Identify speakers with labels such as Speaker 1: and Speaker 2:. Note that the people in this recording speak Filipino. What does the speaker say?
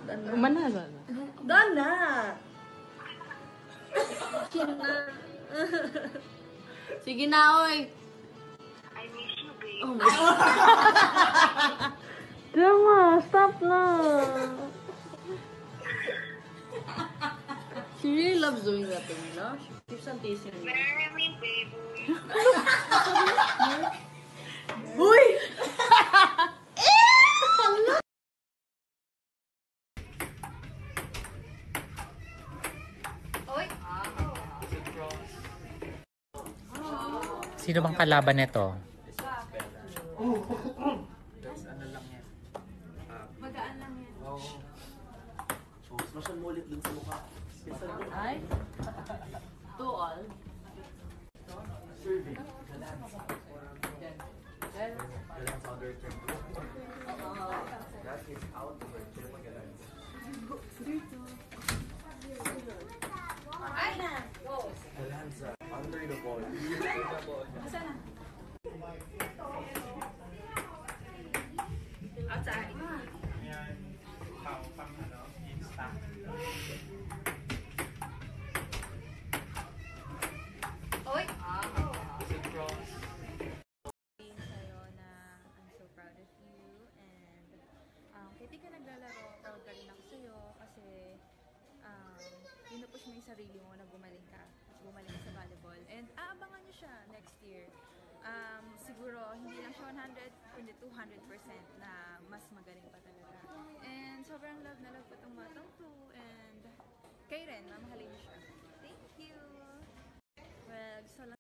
Speaker 1: Manalo.
Speaker 2: Dana!
Speaker 1: Sige na, oy.
Speaker 3: I miss you, babe.
Speaker 1: Oh my God. Tama, stop na. She really loves doing that to me, no? She keeps on teasing me.
Speaker 3: Marry me, baby.
Speaker 2: Uy!
Speaker 4: Sino bang kalaban nito?
Speaker 1: Magaan lang yan.
Speaker 2: Mas mulit dun sa mukha.
Speaker 1: Ay? To all?
Speaker 2: Serving. That is out of it.
Speaker 1: Ay na!
Speaker 2: Galanza. Under the ball.
Speaker 1: Asa na? Outside. Oy!
Speaker 5: Sa'yo na I'm so proud of you and kahit di ka naglalaro, proud ka rin ako sa'yo kasi pinupush mo yung sarili mo na gumaling ka sa volleyball and aabangan nyo siya next year. Siguro hindi lang siya 100 kundi 200% na mas magaling pa talaga and sobrang love na love ko itong batang to and kayo rin, mamahalin niyo siya. Thank you! Well, gusto lang